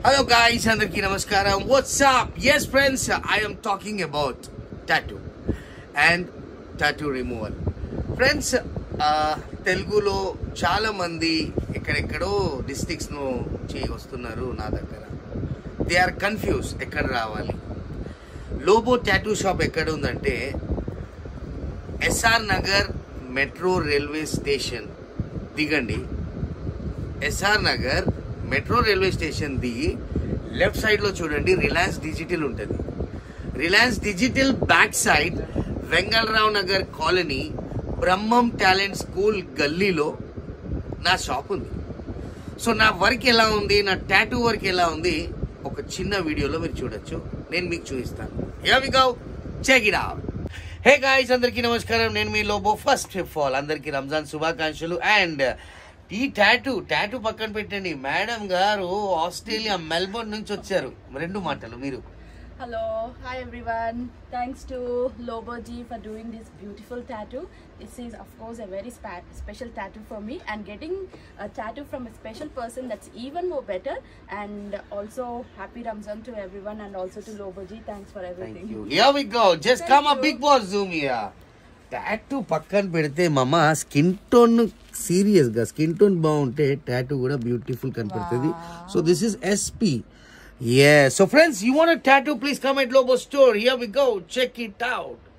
Hello guys, andarki namaskaram. What's up? Yes friends, I am talking about tattoo and tattoo removal. Friends, Telugulo చాలా మంది ఎక్కడెక్కడో districts ను వస్తున్నారు నా దగ్గర. They are confused ఎక్కడ రావాలి. లోబో టాటూ షాప్ ఎక్కడ ఉందంటే SR Nagar metro railway station దిగండి. SR Nagar metro railway station దిగి లెఫ్ట్ సైడ్ లో చూడండి రిలయన్స్ డిజిటల్ ఉంటుంది. Reliance Digital back side Vengalrao Nagar colony Brahmam talent school గల్లీలో నా షాప్ ఉంది. సో నా వర్క్ ఎలా ఉంది, నా టాటూ వర్క్ ఎలా ఉంది ఒక చిన్న వీడియోలో మీరు చూడొచ్చు. నేను మీకు చూపిస్తాను. Here we go, check it out. Hey guys, అందరికీ నమస్కారం. నేను మీ లోబో. ఫస్ట్ ఆఫ్ ఆల్ అందరికీ రంజాన్ శుభాకాంక్షలు. అండ్ ఈ టాటూ పక్కన పెట్టండి. మేడం గారు ఆస్ట్రేలియా మెల్బోర్న్ నుంచి వచ్చారు. రెండు మాటలు మీరు. Hello, hi everyone. Thanks to Lobo ji for doing this beautiful tattoo. This is of course a very special tattoo for me, and getting a tattoo from a special person, that's even more better. And also happy Ramzan to everyone, and also to Lobo ji. Thanks for everything. Thank you. Here we go. Just come a big boss zoom here. Tattoo పక్కన పెడితే మామ skin tone serious గా skin tone బాగుంటే tattoo కూడా beautiful కనపడుతుంది. So this is SP. Yeah. So friends, you want a tattoo, please come at Lobo store. Here we go. Check it out.